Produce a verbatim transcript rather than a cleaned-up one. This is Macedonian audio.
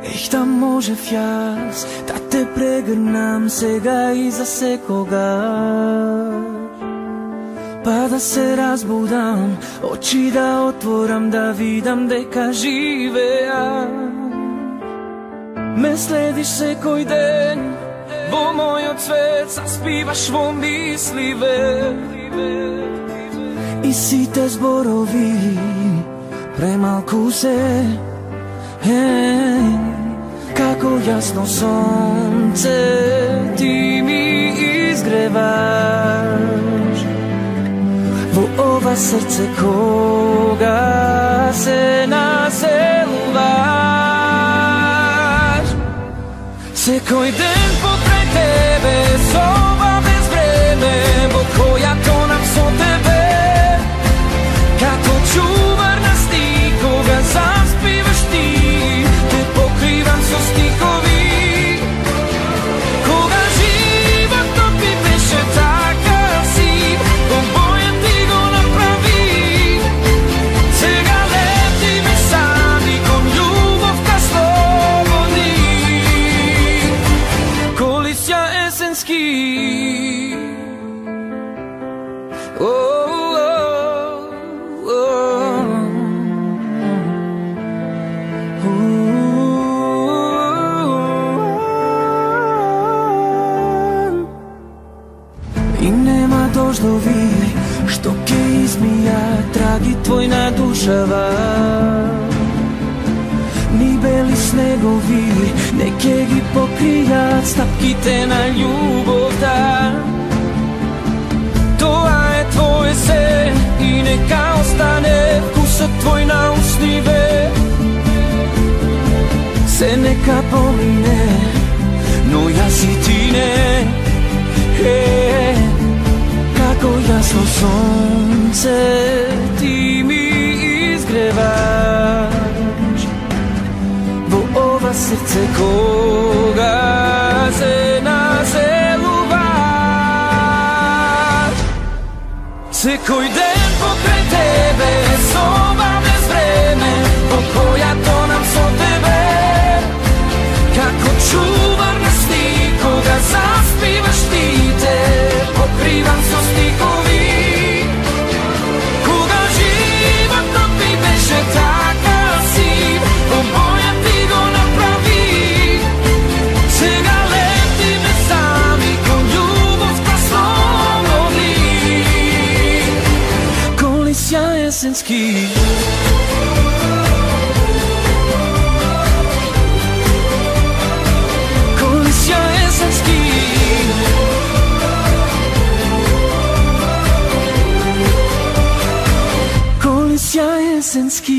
Ех, да можев јас да те прегрнам сега и за секогаш, па да се разбудам, очи да отворам, да видам дека живеам. Ме следиш секој ден во мојот свет, заспиваш во мисливе и сите зборови премалку се. Е, како јасно сонце ти ми изгреваш во ова срце кога се населуваш. Секој ден покрај тебе, соба без време, во којато нам со тебе, како чувар на стик, кога заспиваш ти, те покривам со стикови. Кога животот ми беше така сив, во бојен ти го направи. Сега летиме сами кон љубовта слободни, колисја есенски. И нема дождови што ќе измијат траги твој на душава, ни бели снегови не ќе ги покријат стапките на љубовта. Тоа е твој се и нека остане вкусот твој на устиве. Се нека помине, но јас и ти не. Е, како јасно сонце ти ми изгреваш во ова срце кога се населуваш. Секој ден покрај тебе, соба без време, во којато нам со тебе, како чувар на стик, кога заспиваш ти, те покривам со стикови. Кога животот ми беше така сив, во бојан ти го направи. Сега летиме сами кон љубовта слободни, колисја есенски. Колисја есенски. Колисја есенски.